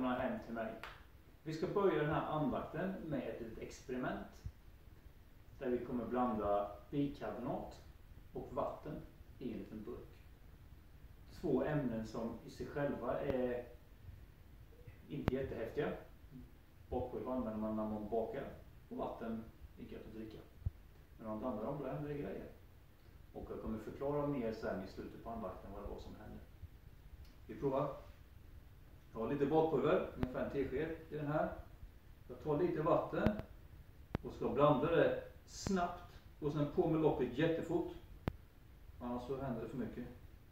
välkomna hem till mig. Vi ska börja den här andakten med ett litet experiment. Där vi kommer blanda bikarbonat och vatten i en liten burk. Två ämnen som i sig själva är inte jättehäftiga. Bakpulver använder man när man bakar och vatten är gött att dricka. Men om man blandar dem, då händer det grejer. Och jag kommer förklara mer sen i slutet på andakten vad det var som hände. Vi provar. Jag har lite bakpulver, ungefär en tesked i den här. Jag tar lite vatten och ska blanda det snabbt och sen på med locket jättefort. Annars så händer det för mycket.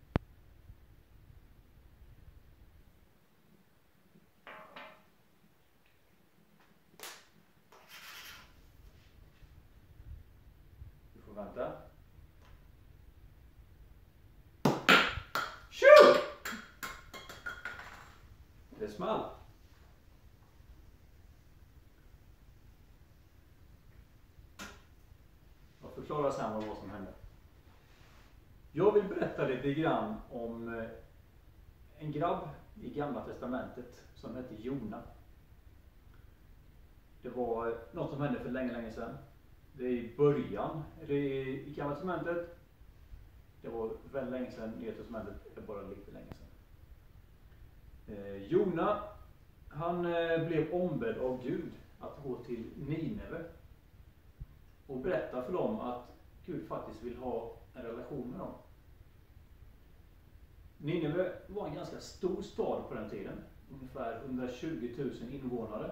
Vi får vänta. Tjo! Det small. Jag förklarar sen vad som hände. Jag vill berätta lite grann om en grabb i Gamla testamentet som hette Jona. Det var något som hände för länge sedan. Det är i början. Det är i Gamla testamentet. Det var väldigt länge sedan. Nya testamentet är bara lite länge sedan. Jona, han blev ombedd av Gud att gå till Nineve och berätta för dem att Gud faktiskt vill ha en relation med dem. Nineve var en ganska stor stad på den tiden, ungefär 120 000 invånare.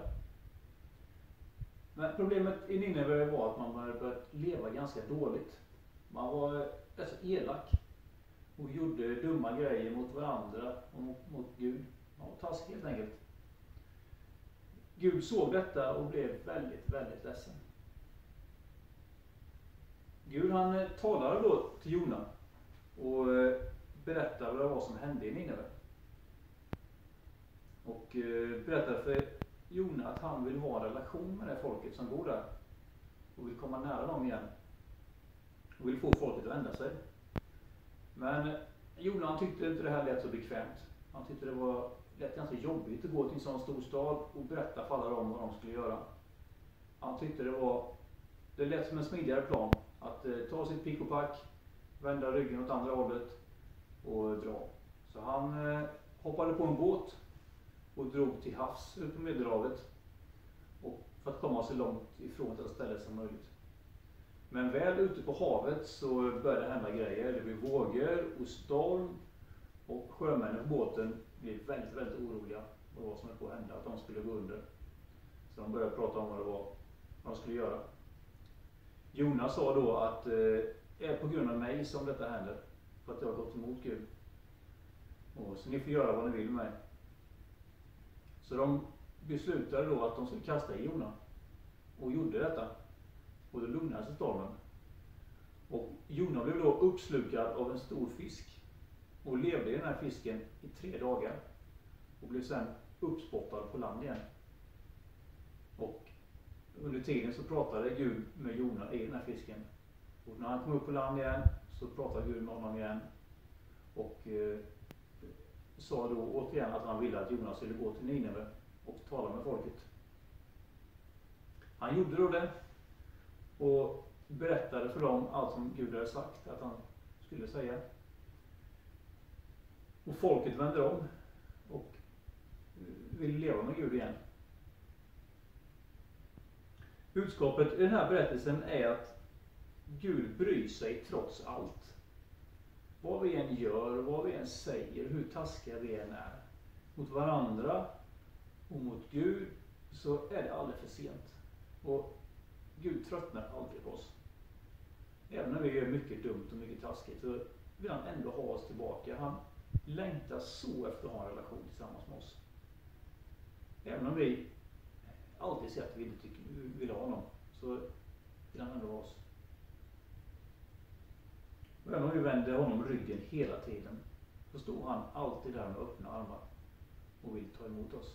Men problemet i Nineve var att man började leva ganska dåligt. Man var rätt så elak och gjorde dumma grejer mot varandra och mot Gud. Man var taskig helt enkelt. Gud såg detta och blev väldigt ledsen. Gud han talade då till Jona och berättade vad det var som hände i Nineve. Och berättade för Jona att han vill ha en relation med det folket som bor där. Och vill komma nära dem igen. Och vill få folket att ändra sig. Men Jona han tyckte inte det här lät så bekvämt. Han tyckte det lät ganska jobbigt att gå till en sån stor stad och berätta för alla dem vad de skulle göra. Han tyckte det lät som en smidigare plan. Att ta sitt pick och pack, vända ryggen åt andra hållet och dra. Så han hoppade på en båt och drog till havs ut på Medelhavet. Och för att komma så långt ifrån det stället som möjligt. Men väl ute på havet så började det hända grejer. Det blev vågor och storm. Och sjömännen på båten blev väldigt oroliga för vad som höll på att hända. Att de skulle gå under. Så de började prata om vad de skulle göra. Jona sa då att det är på grund av mig som detta händer. För att jag har gått emot Gud. Och så ni får göra vad ni vill med mig. Så de beslutade då att de skulle kasta i Jona. Och gjorde detta. Och då lugnade sig stormen. Och Jona blev då uppslukad av en stor fisk. Och levde i den här fisken i 3 dagar. Och blev sen uppspottad på land igen. Och under tiden så pratade Gud med Jona i den här fisken. Och när han kom upp på land igen så pratade Gud med honom igen. Och sa då återigen att han ville att Jona skulle gå till Nineve och tala med folket. Han gjorde då det. Och berättade för dem allt som Gud hade sagt att han skulle säga. Och folket vände om och ville leva med Gud igen. Budskapet i den här berättelsen är att Gud bryr sig trots allt. Vad vi än gör, vad vi än säger, hur taskiga vi än är. Mot varandra och mot Gud så är det aldrig för sent. Och Gud tröttnar aldrig på oss. Även när vi gör mycket dumt och mycket taskigt så vill han ändå ha oss tillbaka. Han längtar så efter att ha en relation tillsammans med oss. Även om vi alltid säger att vi inte vill ha honom så vill han ändå ha oss. Och även om vi vänder honom ryggen hela tiden så står han alltid där med öppna armar och vill ta emot oss.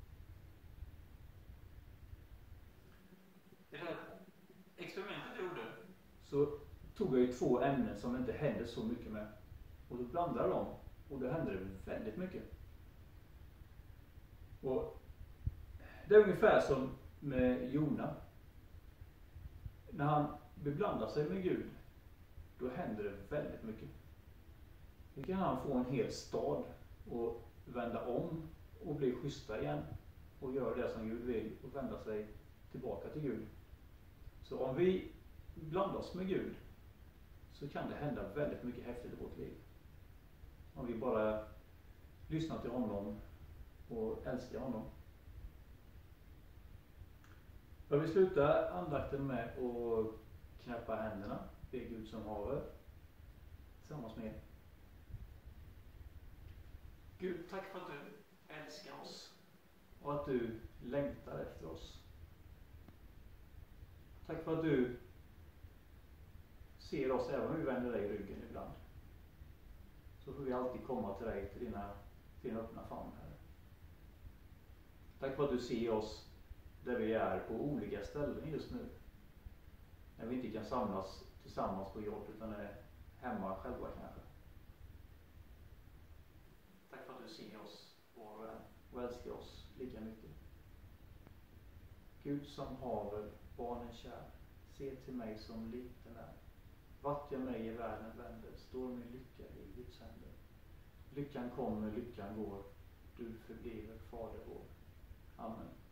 I det här experimentet jag gjorde så tog jag ju 2 ämnen som inte hände så mycket med. Och då blandade de och då hände det väldigt mycket. Och det är ungefär som med Jona. När han beblandar sig med Gud, då händer det väldigt mycket. Då kan han få en hel stad och vända om och bli schyssta igen och göra det som Gud vill och vända sig tillbaka till Gud. Så om vi blandar oss med Gud så kan det hända väldigt mycket häftigt i vårt liv. Om vi bara lyssnar till honom och älskar honom. Jag vill sluta andakten med att knäppa händerna, be Gud som haver tillsammans med er. Gud, tack för att du älskar oss och att du längtar efter oss. Tack för att du ser oss även om vi vänder dig i ryggen ibland. Så får vi alltid komma till dig, till din öppna famn, Herre. Tack för att du ser oss där vi är på olika ställen just nu. När vi inte kan samlas tillsammans på jobb utan är hemma själva kanske. Tack för att du ser oss var och en och älskar oss lika mycket. Gud som haver, barnen kär, se till mig som liten är. Vart jag mig i världen vänder, står min lycka i Guds händer. Lyckan kommer, lyckan går, du förbliver Fader vår. Amen.